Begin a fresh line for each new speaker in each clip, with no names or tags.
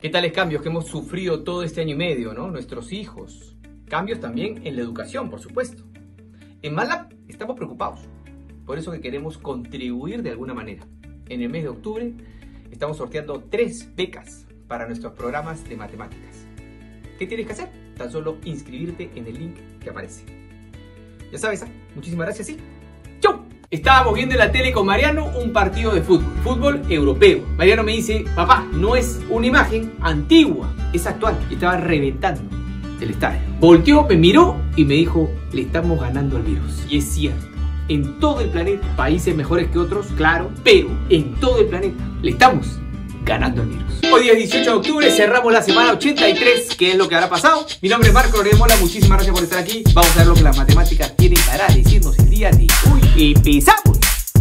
¿Qué tales cambios que hemos sufrido todo este año y medio, ¿no? Nuestros hijos. Cambios también en la educación, por supuesto. En MATLAB estamos preocupados. Por eso que queremos contribuir de alguna manera. En el mes de octubre estamos sorteando 3 becas para nuestros programas de matemáticas. ¿Qué tienes que hacer? Tan solo inscribirte en el link que aparece. Ya sabes, ¿eh? Muchísimas gracias y ¡chau! Estábamos viendo en la tele con Mariano un partido de fútbol europeo. Mariano me dice, papá, no es una imagen antigua, es actual. Y estaba reventando el estadio. Volteó, me miró y me dijo, le estamos ganando al virus. Y es cierto, en todo el planeta, países mejores que otros, claro, pero en todo el planeta le estamos ganando al virus. Hoy día es 18 de octubre, cerramos la semana 83, ¿qué es lo que habrá pasado? Mi nombre es Marco Loremola, muchísimas gracias por estar aquí. Vamos a ver lo que las matemáticas tienen para decirnos el día de hoy. ¡Empezamos!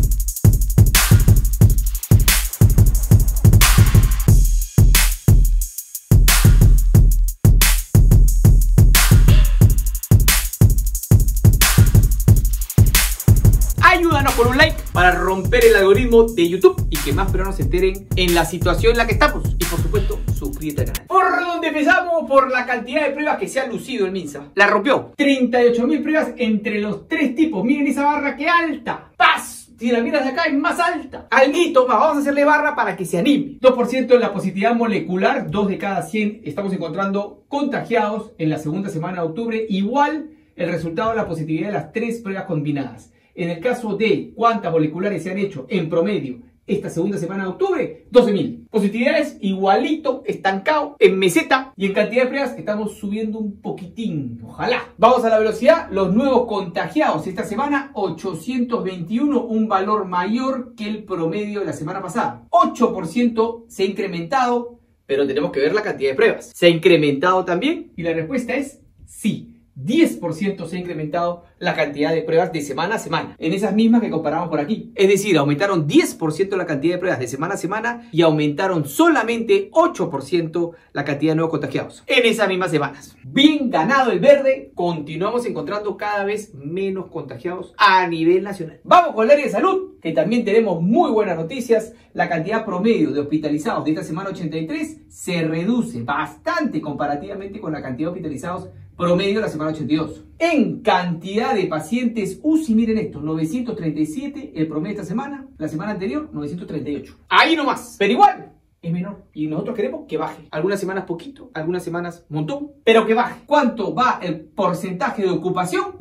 Ayúdanos con un like para romper el algoritmo de YouTube y que más peruanos se enteren en la situación en la que estamos. Y por supuesto, suscríbete al canal. ¿Por dónde empezamos? Por la cantidad de pruebas que se ha lucido el MINSA. La rompió. 38.000 pruebas entre los 3 tipos. Miren esa barra, qué alta. ¡Paz! Si la miras de acá es más alta. Alguito más, vamos a hacerle barra para que se anime. 2% en la positividad molecular, 2 de cada 100 estamos encontrando contagiados en la segunda semana de octubre. Igual el resultado de la positividad de las 3 pruebas combinadas. En el caso de cuántas moleculares se han hecho en promedio esta segunda semana de octubre, 12.000. Positividades igualito, estancado, en meseta. Y en cantidad de pruebas estamos subiendo un poquitín, ojalá. Vamos a la velocidad, los nuevos contagiados esta semana, 821, un valor mayor que el promedio de la semana pasada. 8% se ha incrementado, pero tenemos que ver la cantidad de pruebas. ¿Se ha incrementado también? Y la respuesta es sí. 10% se ha incrementado la cantidad de pruebas de semana a semana, en esas mismas que comparamos por aquí. Es decir, aumentaron 10% la cantidad de pruebas de semana a semana y aumentaron solamente 8% la cantidad de nuevos contagiados en esas mismas semanas. Bien ganado el verde, continuamos encontrando cada vez menos contagiados a nivel nacional. Vamos con el área de salud, que también tenemos muy buenas noticias. La cantidad promedio de hospitalizados de esta semana 83 se reduce bastante comparativamente con la cantidad de hospitalizados promedio de la semana 82. En cantidad de pacientes UCI, miren esto, 937 el promedio de esta semana, la semana anterior 938. Ahí nomás, pero igual es menor y nosotros queremos que baje. Algunas semanas poquito, algunas semanas montón, pero que baje. ¿Cuánto va el porcentaje de ocupación?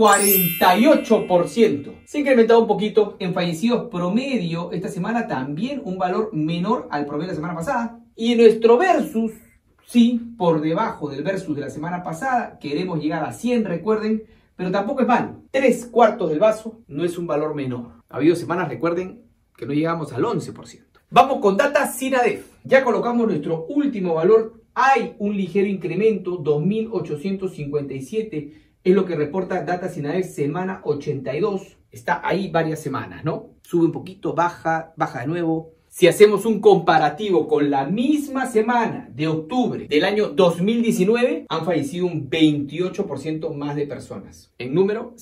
48%. Se ha incrementado un poquito en fallecidos promedio esta semana, también un valor menor al promedio de la semana pasada. Y en nuestro versus, sí, por debajo del versus de la semana pasada, queremos llegar a 100, recuerden, pero tampoco es malo. 3/4 del vaso no es un valor menor. Ha habido semanas, recuerden, que no llegamos al 11%. Vamos con data SINADEF. Ya colocamos nuestro último valor. Hay un ligero incremento, 2.857, es lo que reporta data SINADEF semana 82. Está ahí varias semanas, ¿no? Sube un poquito, baja, baja de nuevo. Si hacemos un comparativo con la misma semana de octubre del año 2019, han fallecido un 28% más de personas. En número,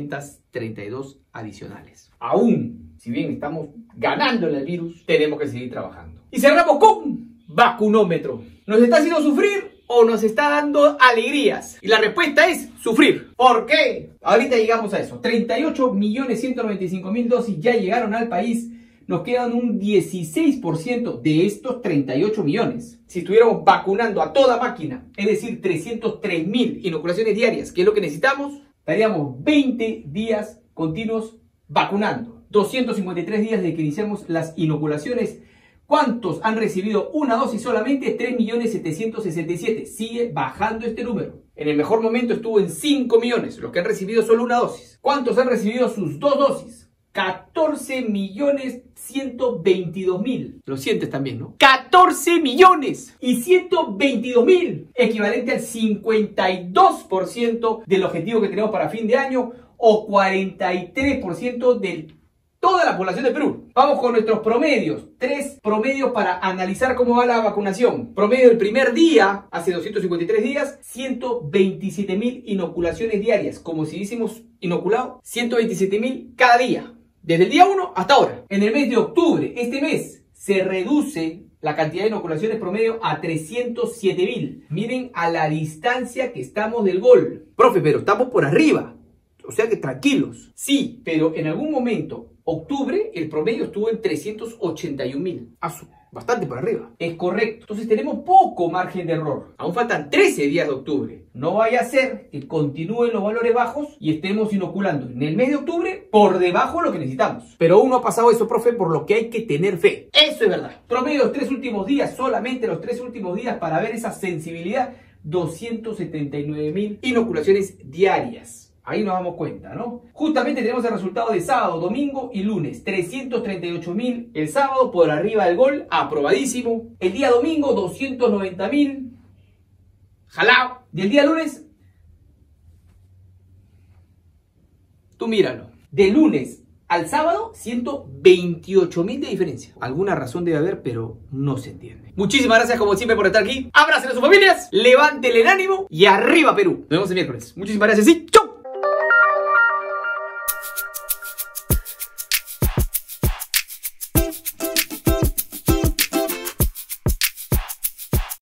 632 adicionales. Aún, si bien estamos ganándole al virus, tenemos que seguir trabajando. Y cerramos con vacunómetro. ¿Nos está haciendo sufrir o nos está dando alegrías? Y la respuesta es sufrir. ¿Por qué? Ahorita llegamos a eso. 38.195.000 dosis ya llegaron al país. Nos quedan un 16% de estos 38 millones. Si estuviéramos vacunando a toda máquina, es decir, 303.000 inoculaciones diarias, que es lo que necesitamos, estaríamos 20 días continuos vacunando. 253 días desde que iniciamos las inoculaciones. ¿Cuántos han recibido una dosis solamente? 3.767.000. Sigue bajando este número. En el mejor momento estuvo en 5 millones, los que han recibido solo una dosis. ¿Cuántos han recibido sus 2 dosis? 14.122.000. Lo sientes también, ¿no? 14 millones y 122.000. Equivalente al 52% del objetivo que tenemos para fin de año o 43% de toda la población de Perú. Vamos con nuestros promedios. 3 promedios para analizar cómo va la vacunación. Promedio del primer día, hace 253 días, 127.000 inoculaciones diarias. Como si hubiésemos inoculado 127.000 cada día. Desde el día 1 hasta ahora. En el mes de octubre, este mes, se reduce la cantidad de inoculaciones promedio a 307.000. Miren a la distancia que estamos del gol. Profe, pero estamos por arriba. O sea que tranquilos. Sí, pero en algún momento, octubre, el promedio estuvo en 381.000. Bastante por arriba. Es correcto. Entonces tenemos poco margen de error. Aún faltan 13 días de octubre. No vaya a ser que continúen los valores bajos y estemos inoculando en el mes de octubre por debajo de lo que necesitamos. Pero aún no ha pasado eso, profe, por lo que hay que tener fe. Eso es verdad. Promedio los 3 últimos días, solamente los 3 últimos días para ver esa sensibilidad. 279.000 inoculaciones diarias. Ahí nos damos cuenta, ¿no? Justamente tenemos el resultado de sábado, domingo y lunes. 338.000 el sábado, por arriba del gol, aprobadísimo. El día domingo, 290.000. Jalao. Y el día lunes, tú míralo. De lunes al sábado, 128.000 de diferencia. Alguna razón debe haber, pero no se entiende. Muchísimas gracias como siempre por estar aquí. Abracen a sus familias, levanten el ánimo y arriba Perú. Nos vemos el miércoles. Muchísimas gracias y ¡chau!